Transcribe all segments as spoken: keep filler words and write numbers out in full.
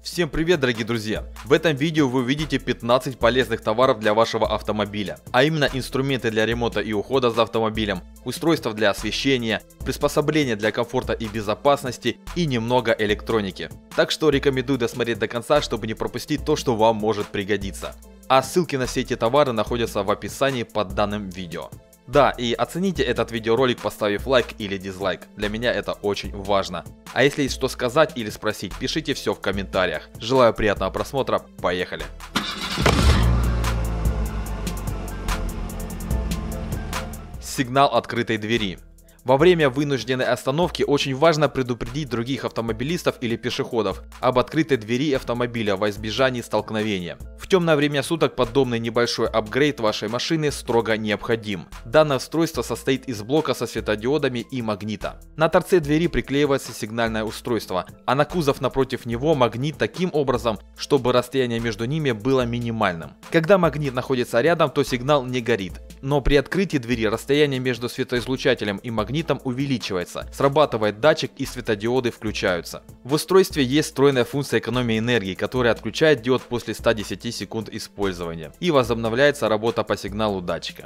Всем привет, дорогие друзья! В этом видео вы увидите пятнадцать полезных товаров для вашего автомобиля, а именно инструменты для ремонта и ухода за автомобилем, устройства для освещения, приспособления для комфорта и безопасности и немного электроники. Так что рекомендую досмотреть до конца, чтобы не пропустить то, что вам может пригодиться. А ссылки на все эти товары находятся в описании под данным видео. Да, и оцените этот видеоролик, поставив лайк или дизлайк, для меня это очень важно. А если есть что сказать или спросить, пишите все в комментариях. Желаю приятного просмотра, поехали! Сигнал открытой двери. Во время вынужденной остановки очень важно предупредить других автомобилистов или пешеходов об открытой двери автомобиля во избежание столкновения. В темное время суток подобный небольшой апгрейд вашей машины строго необходим. Данное устройство состоит из блока со светодиодами и магнита. На торце двери приклеивается сигнальное устройство, а на кузов напротив него магнит таким образом, чтобы расстояние между ними было минимальным. Когда магнит находится рядом, то сигнал не горит, но при открытии двери расстояние между светоизлучателем и магнитом увеличивается, срабатывает датчик и светодиоды включаются. В устройстве есть встроенная функция экономии энергии, которая отключает диод после ста десяти секунд использования, и возобновляется работа по сигналу датчика.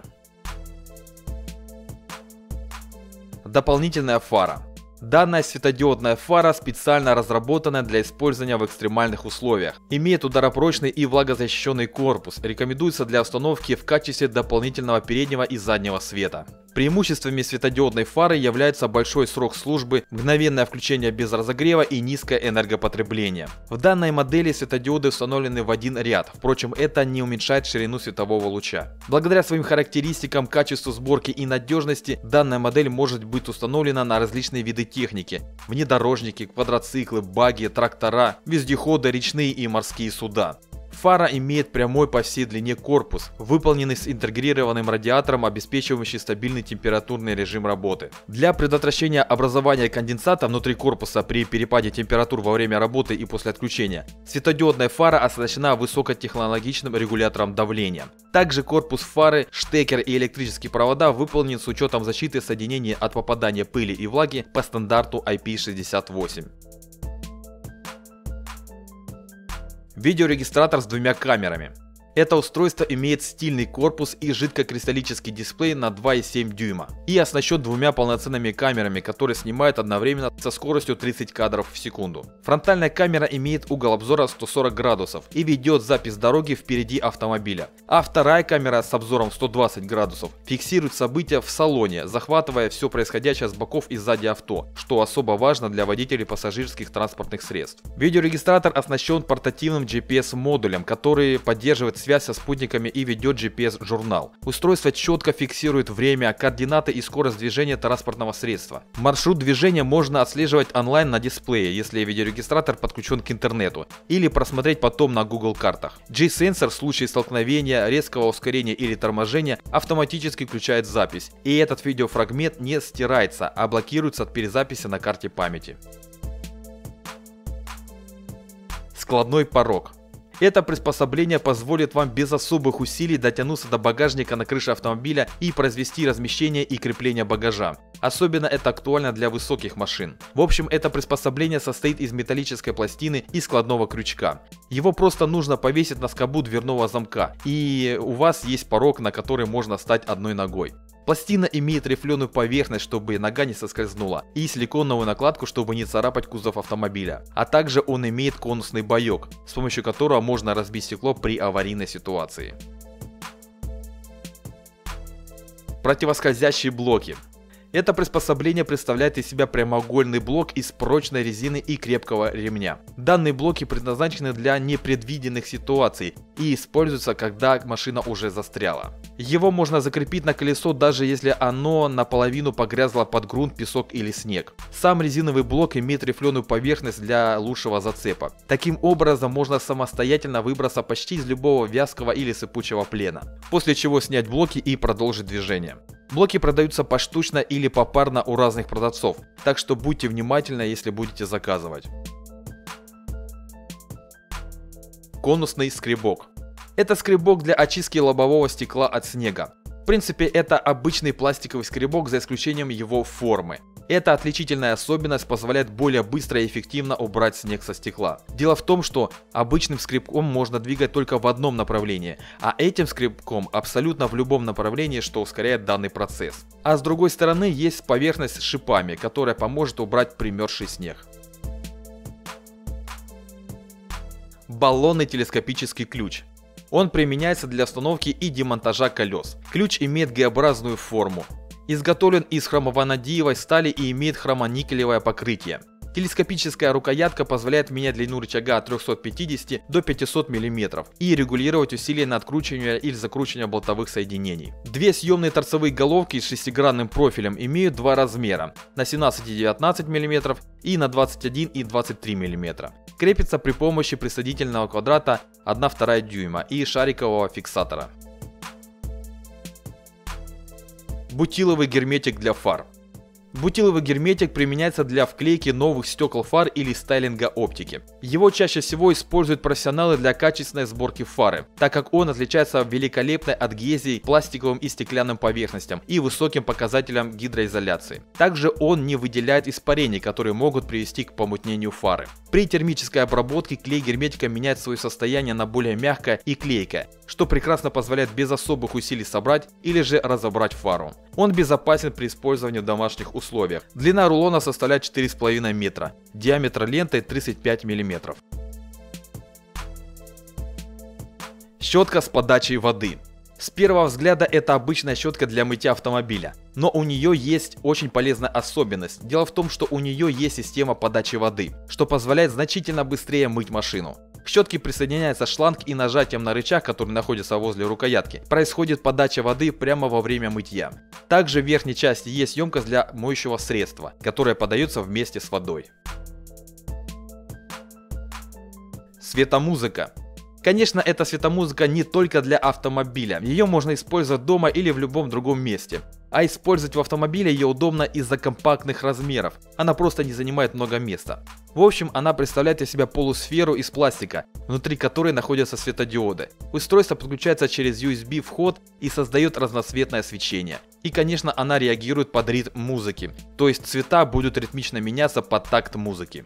Дополнительная фара. Данная светодиодная фара специально разработана для использования в экстремальных условиях. Имеет ударопрочный и влагозащищенный корпус. Рекомендуется для установки в качестве дополнительного переднего и заднего света. Преимуществами светодиодной фары являются большой срок службы, мгновенное включение без разогрева и низкое энергопотребление. В данной модели светодиоды установлены в один ряд, впрочем, это не уменьшает ширину светового луча. Благодаря своим характеристикам, качеству сборки и надежности, данная модель может быть установлена на различные виды техники: внедорожники, квадроциклы, багги, трактора, вездеходы, речные и морские суда. Фара имеет прямой по всей длине корпус, выполненный с интегрированным радиатором, обеспечивающий стабильный температурный режим работы. Для предотвращения образования конденсата внутри корпуса при перепаде температур во время работы и после отключения, светодиодная фара оснащена высокотехнологичным регулятором давления. Также корпус фары, штекер и электрические провода выполнен с учетом защиты соединений от попадания пыли и влаги по стандарту ай пи шестьдесят восемь. Видеорегистратор с двумя камерами. Это устройство имеет стильный корпус и жидкокристаллический дисплей на два и семь дюйма и оснащен двумя полноценными камерами, которые снимают одновременно со скоростью тридцать кадров в секунду. Фронтальная камера имеет угол обзора сто сорок градусов и ведет запись дороги впереди автомобиля, а вторая камера с обзором сто двадцать градусов фиксирует события в салоне, захватывая все происходящее с боков и сзади авто, что особо важно для водителей пассажирских транспортных средств. Видеорегистратор оснащен портативным джи пи эс-модулем, который поддерживает связь со спутниками и ведет джи пи эс-журнал. Устройство четко фиксирует время, координаты и скорость движения транспортного средства. Маршрут движения можно отслеживать онлайн на дисплее, если видеорегистратор подключен к интернету, или просмотреть потом на Google картах. G-сенсор в случае столкновения, резкого ускорения или торможения автоматически включает запись, и этот видеофрагмент не стирается, а блокируется от перезаписи на карте памяти. Складной порог. Это приспособление позволит вам без особых усилий дотянуться до багажника на крыше автомобиля и произвести размещение и крепление багажа. Особенно это актуально для высоких машин. В общем, это приспособление состоит из металлической пластины и складного крючка. Его просто нужно повесить на скобу дверного замка, и у вас есть порог, на который можно встать одной ногой. Пластина имеет рифленую поверхность, чтобы нога не соскользнула, и силиконовую накладку, чтобы не царапать кузов автомобиля. А также он имеет конусный боек, с помощью которого можно разбить стекло при аварийной ситуации. Противоскользящие блоки. Это приспособление представляет из себя прямоугольный блок из прочной резины и крепкого ремня. Данные блоки предназначены для непредвиденных ситуаций и используются, когда машина уже застряла. Его можно закрепить на колесо, даже если оно наполовину погрязло под грунт, песок или снег. Сам резиновый блок имеет рифленую поверхность для лучшего зацепа. Таким образом можно самостоятельно выбраться почти из любого вязкого или сыпучего плена, после чего снять блоки и продолжить движение. Блоки продаются поштучно или попарно у разных продавцов, так что будьте внимательны, если будете заказывать. Конусный скребок. Это скребок для очистки лобового стекла от снега. В принципе, это обычный пластиковый скребок, за исключением его формы. Эта отличительная особенность позволяет более быстро и эффективно убрать снег со стекла. Дело в том, что обычным скребком можно двигать только в одном направлении, а этим скребком абсолютно в любом направлении, что ускоряет данный процесс. А с другой стороны есть поверхность с шипами, которая поможет убрать примерзший снег. Баллонный телескопический ключ. Он применяется для установки и демонтажа колес. Ключ имеет Г-образную форму. Изготовлен из хромованадиевой стали и имеет хромоникелевое покрытие. Телескопическая рукоятка позволяет менять длину рычага от трёхсот пятидесяти до пятисот миллиметров и регулировать усилие на откручивание или закручивание болтовых соединений. Две съемные торцевые головки с шестигранным профилем имеют два размера – на семнадцать и девятнадцать миллиметров и на двадцать один и двадцать три миллиметра. Крепится при помощи присоединительного квадрата одна вторая дюйма и шарикового фиксатора. Бутиловый герметик для фар. Бутиловый герметик применяется для вклейки новых стекол фар или стайлинга оптики. Его чаще всего используют профессионалы для качественной сборки фары, так как он отличается великолепной адгезией, пластиковым и стеклянным поверхностям и высоким показателем гидроизоляции. Также он не выделяет испарений, которые могут привести к помутнению фары. При термической обработке клей герметика меняет свое состояние на более мягкое и клейкое, что прекрасно позволяет без особых усилий собрать или же разобрать фару. Он безопасен при использовании в домашних условиях. Длина рулона составляет четыре с половиной метра, диаметр ленты тридцать пять миллиметров. Щетка с подачей воды. С первого взгляда это обычная щетка для мытья автомобиля, но у нее есть очень полезная особенность. Дело в том, что у нее есть система подачи воды, что позволяет значительно быстрее мыть машину. К щетке присоединяется шланг, и нажатием на рычаг, который находится возле рукоятки, происходит подача воды прямо во время мытья. Также в верхней части есть емкость для моющего средства, которое подается вместе с водой. Светомузыка. Конечно, эта светомузыка не только для автомобиля, ее можно использовать дома или в любом другом месте. А использовать в автомобиле ее удобно из-за компактных размеров, она просто не занимает много места. В общем, она представляет из себя полусферу из пластика, внутри которой находятся светодиоды. Устройство подключается через ю эс би вход и создает разноцветное свечение. И конечно, она реагирует под ритм музыки, то есть цвета будут ритмично меняться под такт музыки.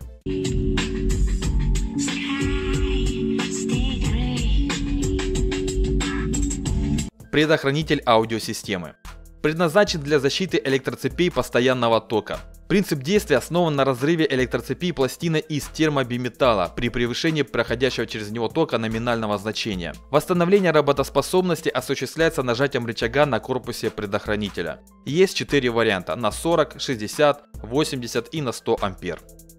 Предохранитель аудиосистемы. Предназначен для защиты электроцепей постоянного тока. Принцип действия основан на разрыве электроцепи пластины из термобиметалла при превышении проходящего через него тока номинального значения. Восстановление работоспособности осуществляется нажатием рычага на корпусе предохранителя. Есть четыре варианта: на сорок, шестьдесят, восемьдесят и на сто ампер.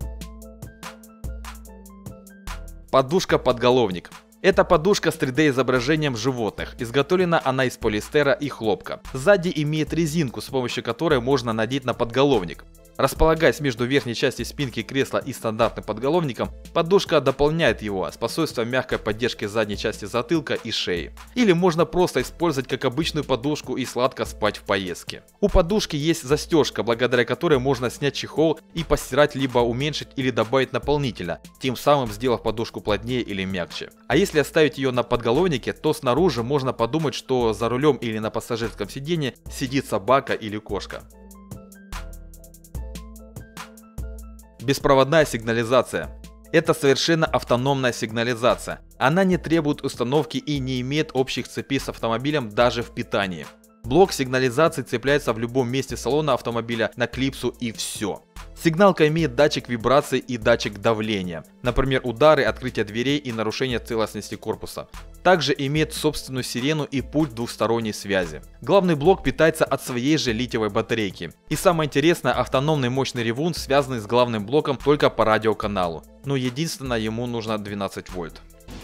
Подушка-подголовник. Это подушка с три дэ изображением животных. Изготовлена она из полиэстера и хлопка. Сзади имеет резинку, с помощью которой можно надеть на подголовник. Располагаясь между верхней частью спинки кресла и стандартным подголовником, подушка дополняет его, способствуя мягкой поддержке задней части затылка и шеи. Или можно просто использовать как обычную подушку и сладко спать в поездке. У подушки есть застежка, благодаря которой можно снять чехол и постирать, либо уменьшить или добавить наполнителя, тем самым сделав подушку плотнее или мягче. А если оставить ее на подголовнике, то снаружи можно подумать, что за рулем или на пассажирском сиденье сидит собака или кошка. Беспроводная сигнализация. Это совершенно автономная сигнализация. Она не требует установки и не имеет общих цепей с автомобилем даже в питании. Блок сигнализации цепляется в любом месте салона автомобиля на клипсу и все. Сигналка имеет датчик вибрации и датчик давления, например, удары, открытие дверей и нарушение целостности корпуса. Также имеет собственную сирену и пульт двухсторонней связи. Главный блок питается от своей же литиевой батарейки. И самое интересное, автономный мощный ревун связанный с главным блоком только по радиоканалу. Но единственное, ему нужно двенадцать вольт.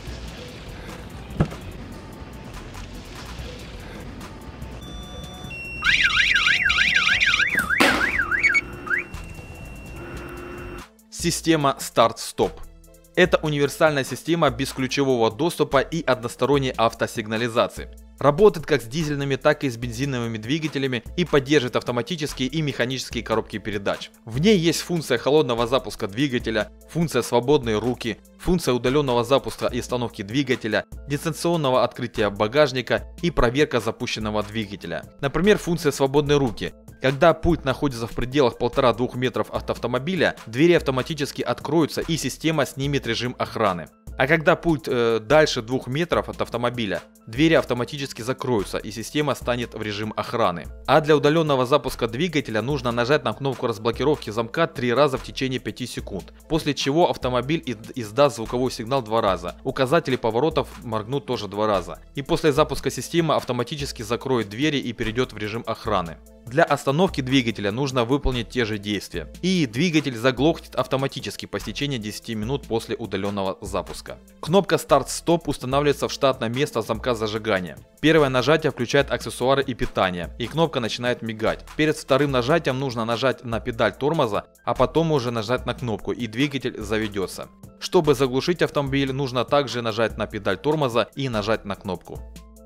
Система старт-стоп. Это универсальная система бесключевого доступа и односторонней автосигнализации. Работает как с дизельными, так и с бензиновыми двигателями и поддерживает автоматические и механические коробки передач. В ней есть функция холодного запуска двигателя, функция свободные руки, функция удаленного запуска и остановки двигателя, дистанционного открытия багажника и проверка запущенного двигателя. Например, функция свободные руки. Когда пульт находится в пределах полтора-двух метров от автомобиля, двери автоматически откроются и система снимет режим охраны. А когда пульт э, дальше двух метров от автомобиля, двери автоматически закроются и система станет в режим охраны. А для удаленного запуска двигателя нужно нажать на кнопку разблокировки замка три раза в течение пяти секунд, после чего автомобиль издаст звуковой сигнал два раза, указатели поворотов моргнут тоже два раза. И после запуска система автоматически закроет двери и перейдет в режим охраны. Для остановки двигателя нужно выполнить те же действия. И двигатель заглохнет автоматически по истечении десяти минут после удаленного запуска. Кнопка старт-стоп устанавливается в штатное место замка зажигания. Первое нажатие включает аксессуары и питание, и кнопка начинает мигать. Перед вторым нажатием нужно нажать на педаль тормоза, а потом уже нажать на кнопку, и двигатель заведется. Чтобы заглушить автомобиль, нужно также нажать на педаль тормоза и нажать на кнопку.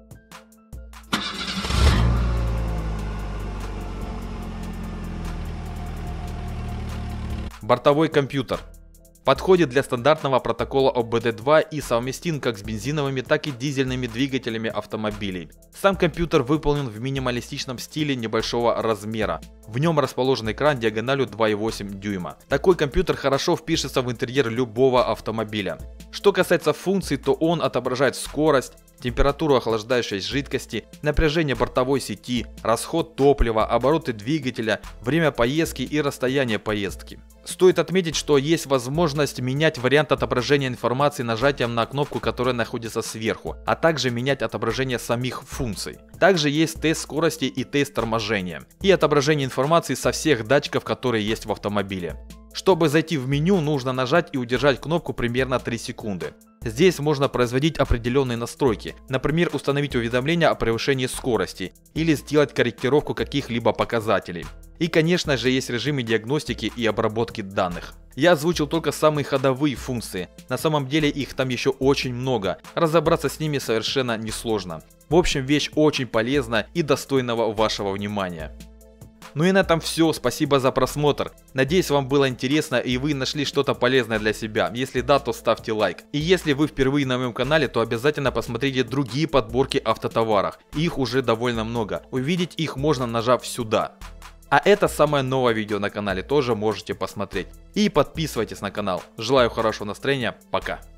Бортовой компьютер. Подходит для стандартного протокола о бэ дэ два и совместим как с бензиновыми, так и дизельными двигателями автомобилей. Сам компьютер выполнен в минималистичном стиле небольшого размера. В нем расположен экран диагональю два и восемь дюйма. Такой компьютер хорошо впишется в интерьер любого автомобиля. Что касается функций, то он отображает скорость, температуру охлаждающей жидкости, напряжение бортовой сети, расход топлива, обороты двигателя, время поездки и расстояние поездки. Стоит отметить, что есть возможность менять вариант отображения информации нажатием на кнопку, которая находится сверху, а также менять отображение самих функций. Также есть тест скорости и тест торможения, и отображение информации со всех датчиков, которые есть в автомобиле. Чтобы зайти в меню, нужно нажать и удержать кнопку примерно три секунды. Здесь можно производить определенные настройки, например, установить уведомления о превышении скорости или сделать корректировку каких-либо показателей. И, конечно же, есть режимы диагностики и обработки данных. Я озвучил только самые ходовые функции, на самом деле их там еще очень много, разобраться с ними совершенно несложно. В общем, вещь очень полезна и достойного вашего внимания. Ну и на этом все, спасибо за просмотр. Надеюсь, вам было интересно и вы нашли что-то полезное для себя. Если да, то ставьте лайк. И если вы впервые на моем канале, то обязательно посмотрите другие подборки автотоваров. Их уже довольно много. Увидеть их можно, нажав сюда. А это самое новое видео на канале, тоже можете посмотреть. И подписывайтесь на канал. Желаю хорошего настроения, пока.